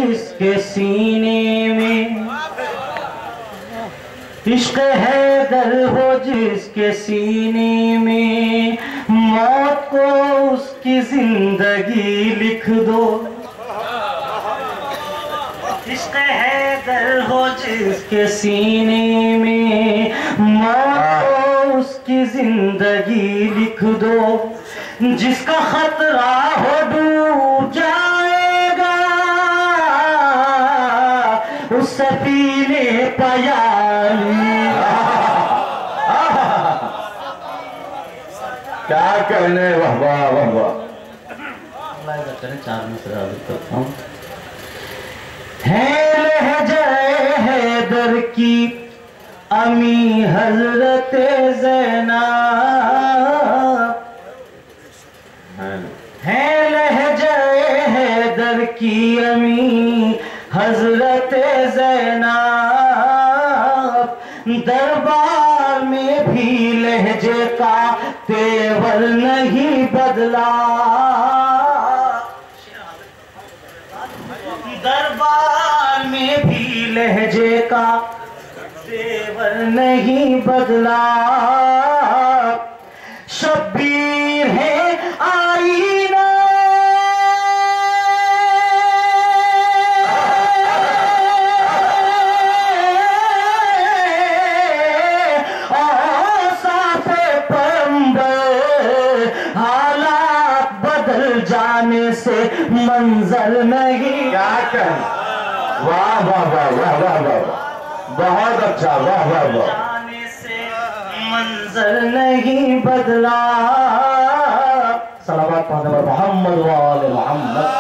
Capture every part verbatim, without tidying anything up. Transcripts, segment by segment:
जिसके सीने में, इश्क हैदर हो जिसके सीने में, मौत को उसकी जिंदगी लिख दो। इश्क हैदर हो जिसके सीने में, मौत को उसकी जिंदगी लिख दो। जिसका खतरा हो डूब जाएगा, उस सफीने पयाली। क्या कहने, वाह वाह वाह वाह। चार मिसरा करता हूँ। है लहज़े हैदर की अमी हजरत ज़ैनब, है लहज़े हैदर की अमी हजरत ज़ैनब। दरबार में भी लहजे का तेवर नहीं बदला, दरबार में भी लहजे का तेवर नहीं बदला। शब्बीर है आईना, और साफे पंबर, हालात बदल जाने से मंजर नहीं। क्या कहें, वाह वाह वाह वाह वाह वाह, बहुत अच्छा, वाह वाह वाह। जाने से मंजर नहीं बदला। सलावत पढ़ने मोहम्मद वाले मोहम्मद।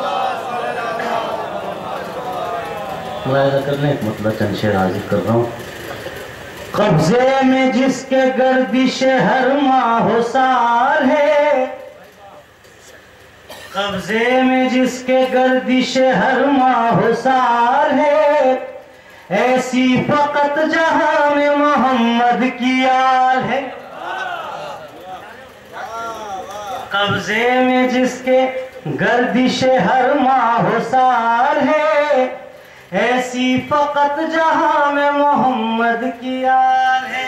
मुलाहिजा करने एक मतलब चंद शेर हाजिर कर रहा हूँ। कब्जे में जिसके गर्दिश हर माह साल है, कब्जे में जिसके गर्दिश हर माह साल है, ऐसी फकत जहां में मोहम्मद की आल है। कब्जे में जिसके गर्दिश हर माह साल है, ऐसी फकत जहां में मोहम्मद की आल है।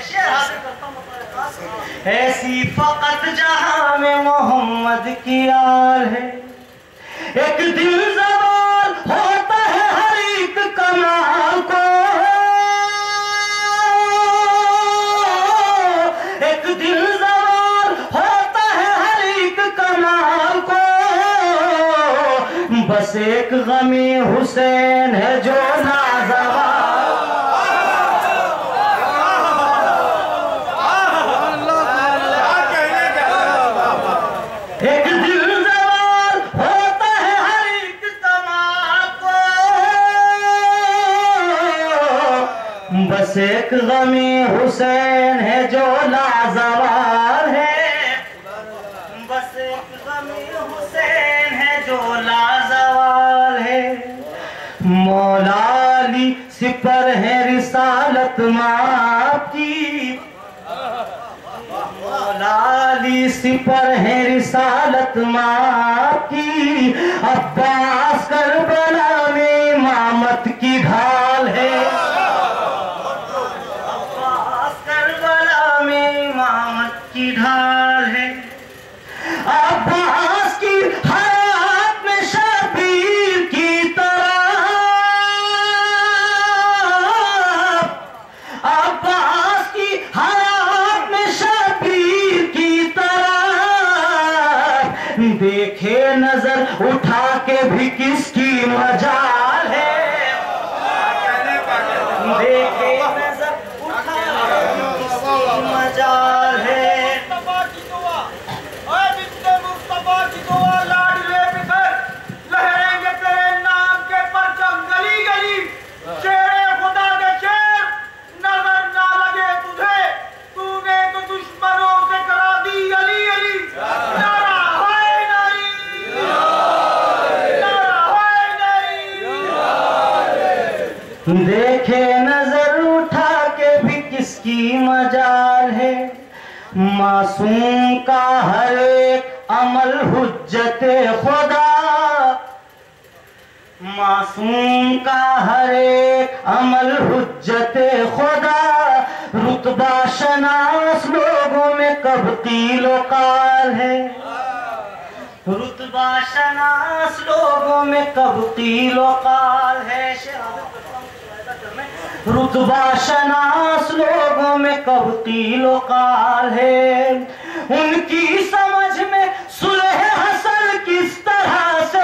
ऐसी फकत जहां में मोहम्मद की आल है। एक दिल ज़वाल होता है हर एक कमाल को, एक दिल ज़वाल होता है हर एक कमाल को। बस एक गमी हुसैन है जो नाज़वाल। एक दिल ज़वाल होता है हर एक कमाल को, बस एक गमी हुसैन है जो लाजवाल है। बस एक गमी हुसैन है जो लाजवाल है। मौला अली सिपर है रिसालत माप की, मौला अली सिपर है रिसालत माप की। अब्बास करबला में इमामत की ढाल है, अब्बास करबला में इमामत की ढाल है। अब्बास की हयात में शबीर की तरह, अब्बास की हयात में शबीर की तरह। देखे नजर उठा के भी किसकी मजाल है, देखे नजर उठा के भी किसकी मजाल है। लहरेंगे तेरे नाम के परचम गली गली। शेरे खुदा के शेर नजर ना लगे तुझे, तूने तो दुश्मनों से करा दी अली अली। नारा है नारी, नारा है नारी। देखे नजर उठा के भी किसकी मजाल है। मासूम का हर एक अमल हुज्जते खुदा, मासूम का हर एक अमल हुज्जते खुदा, रुतबा शनास लोगों में कब तीलो काल है, रुतबा शनास लोगों में कब तीलो काल है, रुतबा शनास लोगों में कब तीलो काल है। उनकी समझ में सुलह हसन किस तरह से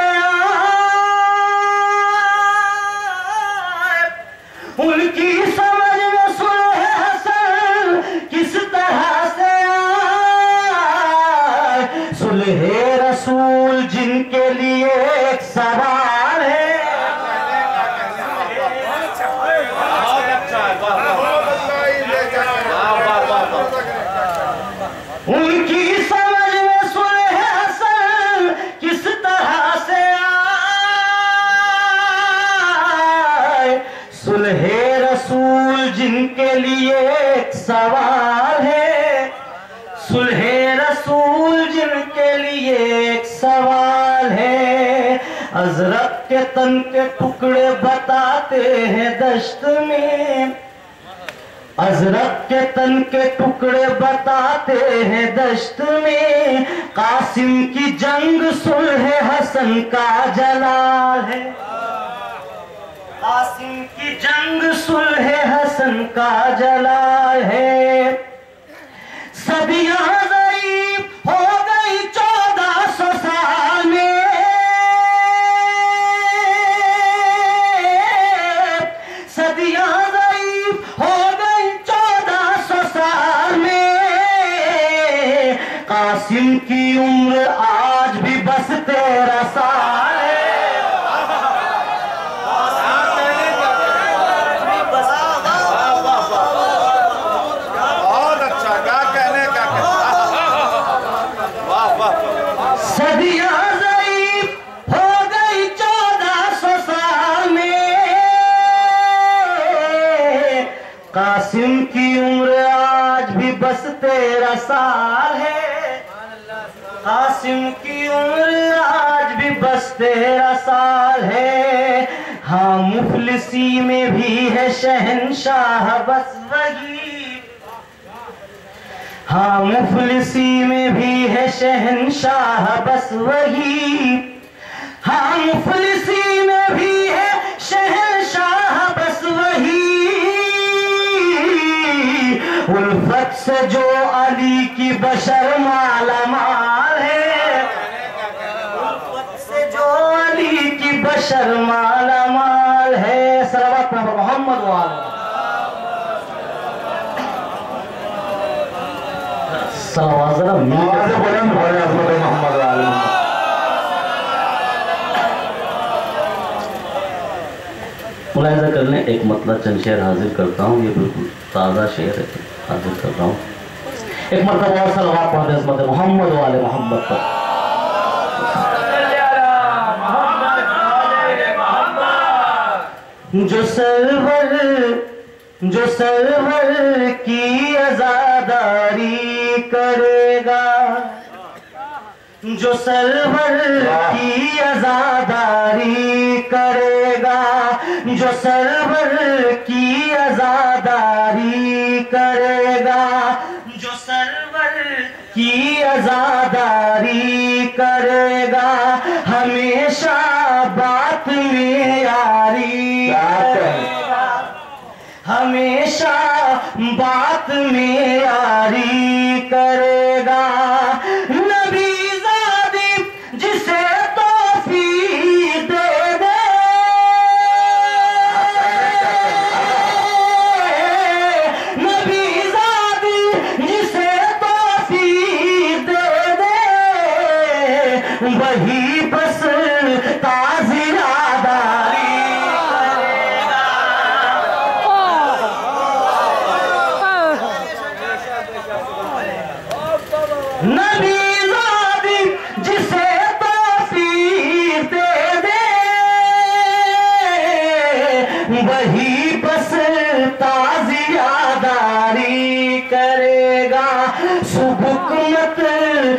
आए, उनकी समझ में सुलह हसन किस तरह से आए, सुलह रसूल जिनके लिए एक सवाल है, उनकी समझ में सुलह हसन किस तरह से आए, सुलह रसूल जिनके लिए एक सवाल है, सुलह रसूल जिनके लिए एक सवाल है। अजरक के तन के टुकड़े बताते हैं दश्त में, अजरक के तन के टुकड़े बताते हैं दश्त में, कासिम की जंग सुलह हसन का जलाल है, कासिम की जंग सुलह हसन का जलाल है। सदियां ज़ईफ़ हो गई चौदह सौ साल में, सदियां ज़ईफ़ हो कासिम की उम्र आज भी बस तेरह साल है, बहुत अच्छा, क्या कहने का वाह वाह। सदियां ज़ईफ़ हो गई चौदह सौ साल में, कासिम की उम्र आज भी बस तेरह साल है, कासिम की उम्र आज भी बस तेरह साल है। हाँ मुफलिसी में भी है शहंशाह बस वही, हाँ मुफलिसी में भी है शहंशाह बस वही, हाँ मुफलिसी में भी है शहंशाह बस वही। उल्फत से जो अली की बशर माला माल है, उल्फत से जो अली की बशर माला माल है। सलावत पे मोहम्मद वाले, सलावत जरा आवाज़ बुलंद हो रही है मोहम्मद वाले। मुलाहिजा कर लें, एक मतलब चंद शेर हाजिर करता हूँ, ये बिल्कुल ताज़ा शेर है, हाजिर कर रहा हूँ। एक मरतबा और सलावत पढ़ दें उम्मत मोहम्मद वाले मोहम्मद पर। जो सरवर जो सरवर की अज़ादारी करेगा, जो सरवर की अज़ादारी करेगा, जो सरवर की अज़ादारी करेगा, जो सरवर की अज़ादारी करेगा, हमेशा बात में यारी करेगा, हमेशा बात में यारी करेगा। वही बस ताज़ियादारी करेगा, नबीज़ादी जिसे तौफ़ीक़ दे दे, वही बस ताज़ियादारी करेगा। सुबुक मत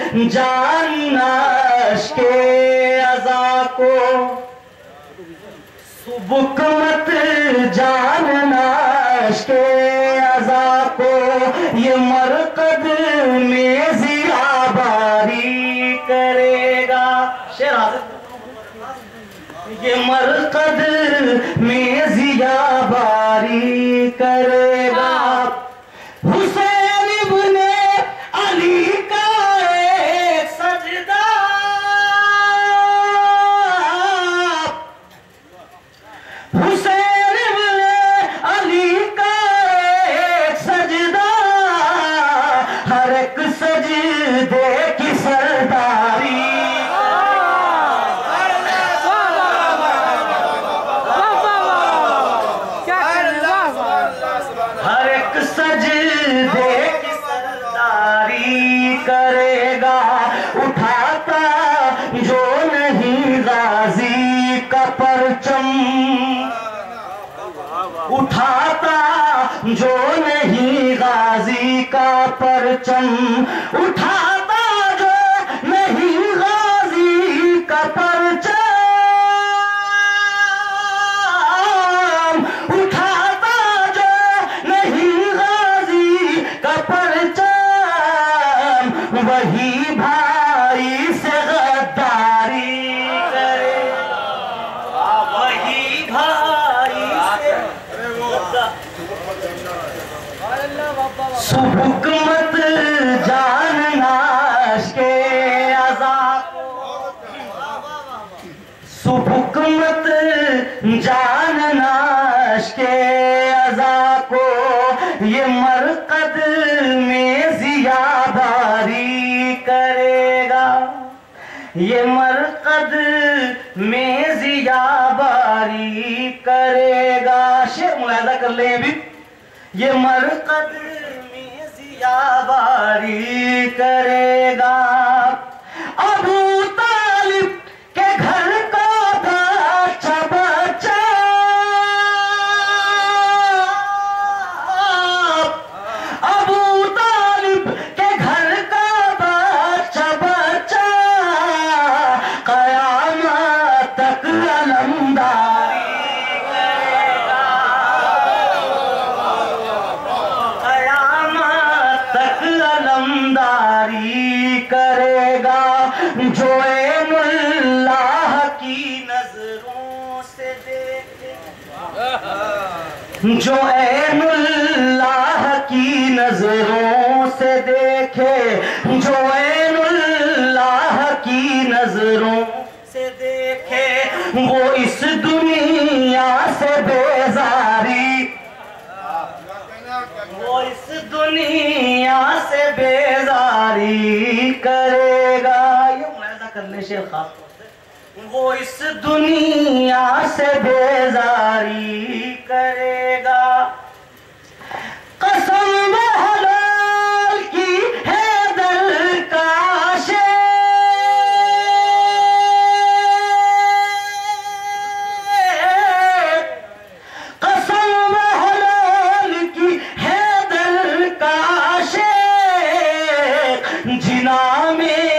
जानना के अज़ा को, सुबुक मत जानना के अज़ा को, ये मरकद में ज़ियाबारी करेगा। शेर हाज़िर। ये मरकद में ज़ियाबारी करेगा। हुसैन इब्ने अली का एक सजदा, हुसैन इब्ने अली का एक सजदा, हर एक सजदे की सरदारी। हर एक सजदे की सरदारी करेगा। उठाता जो नहीं गाजी का परचम, उठाता जो नहीं गाजी का परचम, उठाता जो नहीं गाजी का परचम, उठाता जो नहीं गाजी का परचम, वही भाई से गद्दारी करे। वही भाई से सुबुक मत जानना के अज़ा को, सुबुक मत जानना के अज़ा को, ये मरकद में ज़ियाबारी करेगा। ये मरकद में ज़ियाबारी करेगा। शेर मुलाहिज़ा कर ले भी। ये मरकद में ज़ियाबारी करेगा। अबू तालिब के घर का बच्चा बच्चा, अबू तालिब के घर का बच्चा बच्चा, क़यामत तक अलमदारी करेगा। क़यामत तक अलमदारी करेगा। जो ऐनुल्लाह की नजरों से देखे, जो ऐनुल्लाह की नजरों से देखे, जो ऐनुल्लाह की नजरों से देखे, वो इस दुनिया से बेजारी, वो इस दुनिया से बेजारी करेगा। ये मुलाहिज़ा कर ले शेर खास तौर से। वो इस दुनिया से बेजारी करेगा। कसम हलाल की है दल का शेर, कसम हलाल की है दल का शेर, जिना में